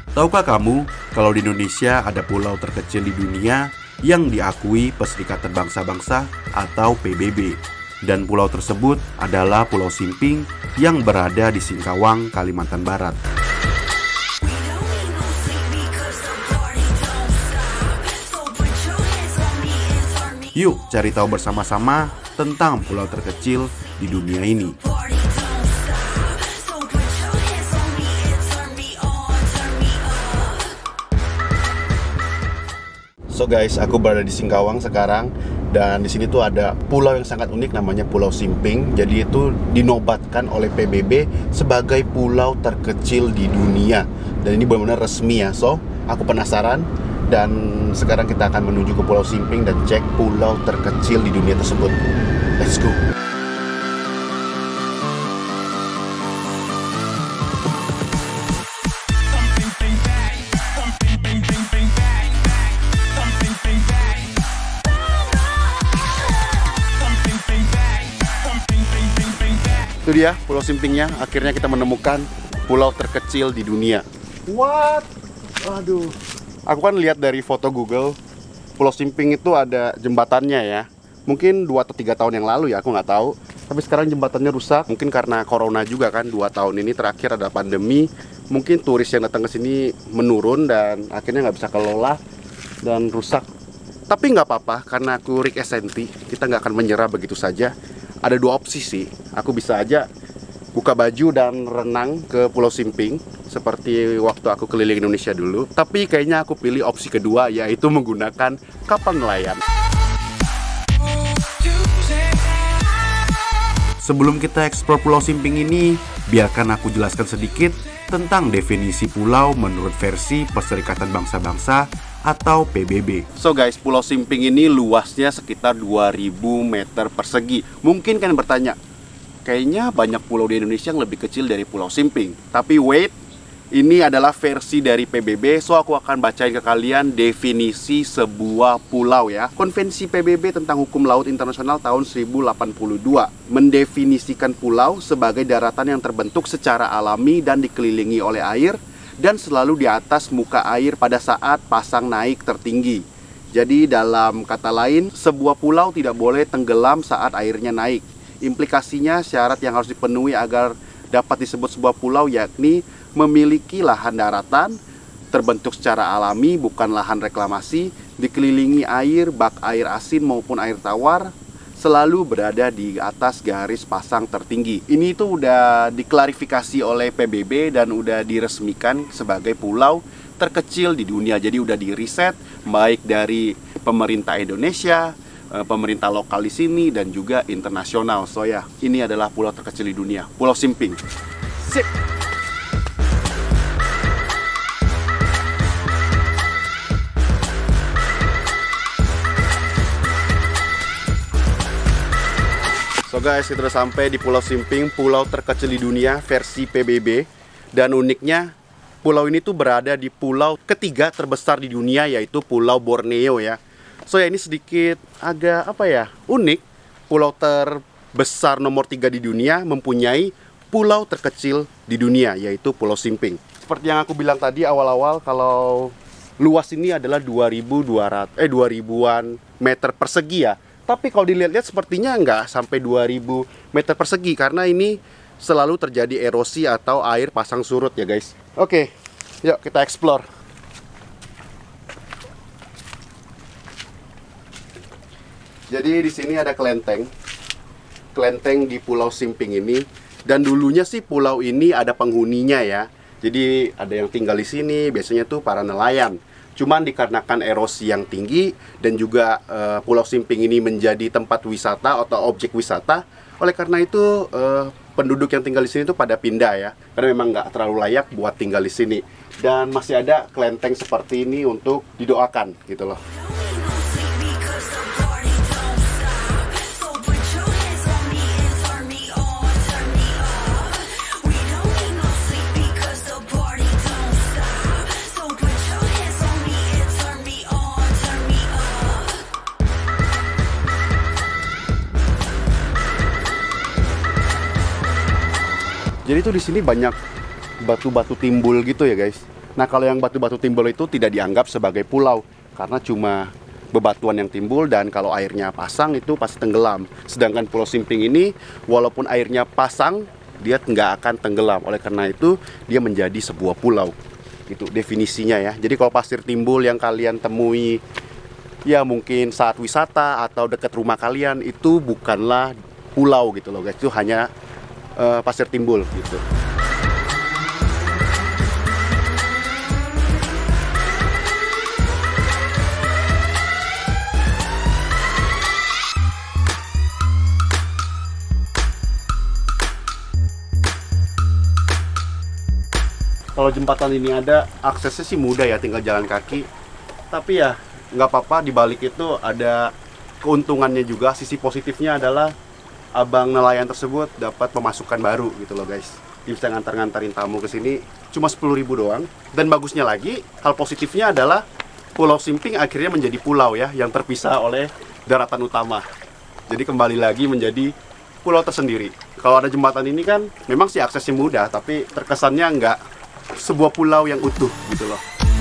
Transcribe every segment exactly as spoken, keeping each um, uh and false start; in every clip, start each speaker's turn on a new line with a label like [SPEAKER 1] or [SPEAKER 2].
[SPEAKER 1] Tahukah kamu kalau di Indonesia ada pulau terkecil di dunia yang diakui Perserikatan Bangsa-Bangsa atau P B B? Dan pulau tersebut adalah Pulau Simping yang berada di Singkawang, Kalimantan Barat. Yuk cari tahu bersama-sama tentang pulau terkecil di dunia ini. So guys, aku berada di Singkawang sekarang. Dan di sini tuh ada pulau yang sangat unik namanya Pulau Simping. Jadi itu dinobatkan oleh P B B sebagai pulau terkecil di dunia. Dan ini benar-benar resmi ya. So, aku penasaran dan sekarang kita akan menuju ke Pulau Simping dan cek pulau terkecil di dunia tersebut. Let's go. Itu dia Pulau Simpingnya. Akhirnya kita menemukan pulau terkecil di dunia. What? Aduh. Aku kan lihat dari foto Google, Pulau Simping itu ada jembatannya ya. Mungkin dua atau tiga tahun yang lalu ya, aku nggak tahu. Tapi sekarang jembatannya rusak. Mungkin karena corona juga kan, dua tahun ini terakhir ada pandemi. Mungkin turis yang datang ke sini menurun dan akhirnya nggak bisa kelola dan rusak. Tapi nggak apa-apa, karena aku Rick Essenti, kita nggak akan menyerah begitu saja. Ada dua opsi sih, aku bisa aja buka baju dan renang ke Pulau Simping seperti waktu aku keliling Indonesia dulu. Tapi kayaknya aku pilih opsi kedua, yaitu menggunakan kapal nelayan. Sebelum kita eksplor Pulau Simping ini, biarkan aku jelaskan sedikit tentang definisi pulau menurut versi Perserikatan Bangsa-Bangsa atau P B B. So guys, Pulau Simping ini luasnya sekitar dua ribu meter persegi. Mungkin kalian bertanya, kayaknya banyak pulau di Indonesia yang lebih kecil dari Pulau Simping. Tapi wait, ini adalah versi dari P B B. So aku akan bacain ke kalian definisi sebuah pulau ya. Konvensi P B B tentang Hukum Laut Internasional tahun seribu delapan puluh dua mendefinisikan pulau sebagai daratan yang terbentuk secara alami dan dikelilingi oleh air dan selalu di atas muka air pada saat pasang naik tertinggi. Jadi dalam kata lain, sebuah pulau tidak boleh tenggelam saat airnya naik. Implikasinya syarat yang harus dipenuhi agar dapat disebut sebuah pulau yakni memiliki lahan daratan, terbentuk secara alami bukan lahan reklamasi, dikelilingi air, bak air asin maupun air tawar, selalu berada di atas garis pasang tertinggi. Ini tuh udah diklarifikasi oleh P B B dan udah diresmikan sebagai pulau terkecil di dunia. Jadi udah diriset baik dari pemerintah Indonesia, pemerintah lokal di sini dan juga internasional. So ya, ini adalah pulau terkecil di dunia, Pulau Simping. Sip. So guys, kita udah sampai di Pulau Simping, pulau terkecil di dunia versi P B B. Dan uniknya, pulau ini tuh berada di pulau ketiga terbesar di dunia, yaitu Pulau Borneo ya. So ya, ini sedikit agak apa ya, unik. Pulau terbesar nomor tiga di dunia mempunyai pulau terkecil di dunia, yaitu Pulau Simping. Seperti yang aku bilang tadi awal-awal, kalau luas ini adalah dua ribu dua ratus eh dua ribuan meter persegi ya. Tapi kalau dilihat-lihat sepertinya nggak sampai dua ribu meter persegi karena ini selalu terjadi erosi atau air pasang surut ya guys. Oke, yuk kita explore. Jadi di sini ada kelenteng. Kelenteng di Pulau Simping ini. Dan dulunya sih pulau ini ada penghuninya ya. Jadi ada yang tinggal di sini, biasanya tuh para nelayan. Cuman dikarenakan erosi yang tinggi dan juga uh, Pulau Simping ini menjadi tempat wisata atau objek wisata, oleh karena itu uh, penduduk yang tinggal di sini tuh pada pindah ya, karena memang nggak terlalu layak buat tinggal di sini. Dan masih ada kelenteng seperti ini untuk didoakan gitu loh. Jadi tuh di sini banyak batu-batu timbul gitu ya guys. Nah, kalau yang batu-batu timbul itu tidak dianggap sebagai pulau karena cuma bebatuan yang timbul, dan kalau airnya pasang itu pasti tenggelam. Sedangkan Pulau Simping ini walaupun airnya pasang, dia nggak akan tenggelam. Oleh karena itu dia menjadi sebuah pulau. Itu definisinya ya. Jadi kalau pasir timbul yang kalian temui ya mungkin saat wisata atau dekat rumah kalian, itu bukanlah pulau gitu loh guys. Itu hanya uh, pasir timbul gitu. Kalau jembatan ini ada, aksesnya sih mudah ya, tinggal jalan kaki. Tapi ya nggak apa-apa, di balik itu ada keuntungannya juga. Sisi positifnya adalah abang nelayan tersebut dapat pemasukan baru gitu loh guys. Dia bisa ngantar-ngantarin tamu ke sini cuma sepuluh ribu doang. Dan bagusnya lagi, hal positifnya adalah Pulau Simping akhirnya menjadi pulau ya, yang terpisah oleh daratan utama. Jadi kembali lagi menjadi pulau tersendiri. Kalau ada jembatan ini kan memang sih aksesnya mudah, tapi terkesannya nggak sebuah pulau yang utuh gitu loh.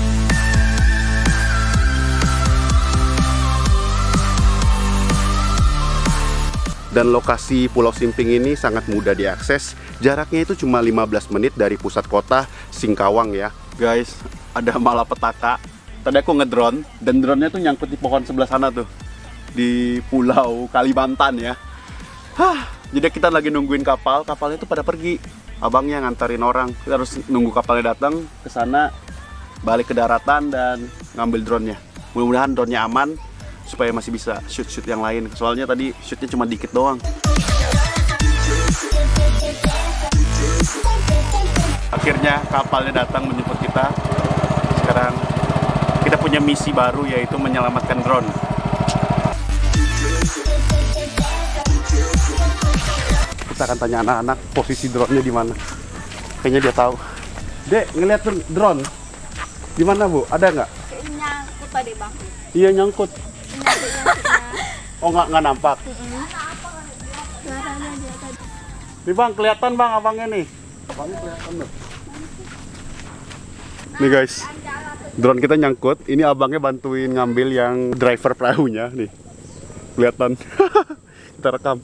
[SPEAKER 1] Dan lokasi Pulau Simping ini sangat mudah diakses. Jaraknya itu cuma lima belas menit dari pusat kota Singkawang ya. Guys, ada malapetaka. Tadi aku ngedrone, dan drone-nya tuh nyangkut di pohon sebelah sana tuh, di Pulau Kalimantan ya. Hah, jadi kita lagi nungguin kapal, kapalnya tuh pada pergi. Abangnya ngantarin orang, kita harus nunggu kapalnya datang ke sana, balik ke daratan dan ngambil drone-nya. Mudah-mudahan drone-nya aman supaya masih bisa shoot-shoot yang lain. Soalnya tadi shootnya cuma dikit doang. Akhirnya kapalnya datang menjemput kita. Sekarang kita punya misi baru, yaitu menyelamatkan drone. Kita akan tanya anak-anak posisi drone-nya di mana. Kayaknya dia tahu. Dek, ngeliat drone di mana Bu? Ada nggak?
[SPEAKER 2] Nyangkut tadi Bang.
[SPEAKER 1] Iya nyangkut. Oh nggak nggak nampak. Nih Bang, kelihatan Bang abangnya nih. Abangnya kelihatan loh. Nih guys, drone kita nyangkut. Ini abangnya bantuin ngambil yang driver perahunya nih. Kelihatan. Kita rekam.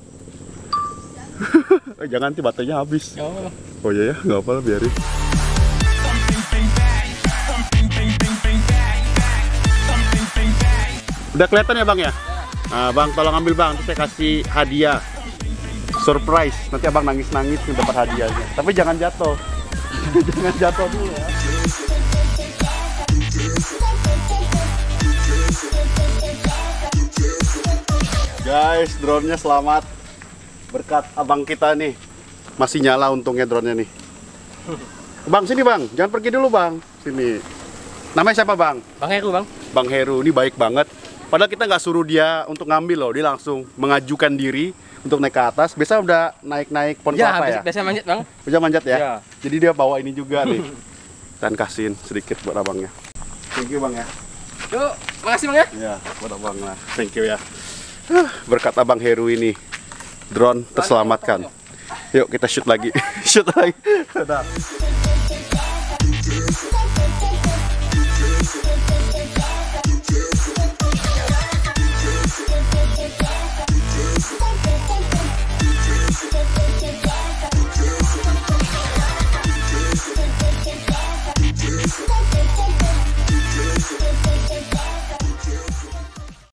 [SPEAKER 1] Eh, jangan nanti baterainya habis. Oh, oh iya ya, nggak apa-apa, biarin. Udah kelihatan ya Bang ya? Nah Bang, tolong ambil Bang, terus saya kasih hadiah surprise. Nanti Abang nangis-nangis dapat hadiahnya. Tapi jangan jatuh. Jangan jatuh dulu ya. Guys, drone-nya selamat. Berkat abang kita nih, masih nyala untungnya drone-nya nih. Bang, sini Bang, jangan pergi dulu Bang. Sini. Namanya siapa Bang?
[SPEAKER 3] Bang Heru Bang.
[SPEAKER 1] Bang Heru, ini baik banget. Padahal kita nggak suruh dia untuk ngambil loh, dia langsung mengajukan diri untuk naik ke atas. Biasa udah naik-naik pohon
[SPEAKER 3] Ya,
[SPEAKER 1] kelapa ya?
[SPEAKER 3] biasa manjat Bang.
[SPEAKER 1] Bisa manjat ya?
[SPEAKER 3] Ya.
[SPEAKER 1] Jadi dia bawa ini juga nih. Dan kasihin sedikit buat abangnya. Thank you Bang ya.
[SPEAKER 3] Yuk, makasih Bang ya.
[SPEAKER 1] Ya, buat abang lah. Thank you ya. Berkat Abang Heru ini, drone terselamatkan. Yuk kita shoot lagi. Shoot lagi. Sudah.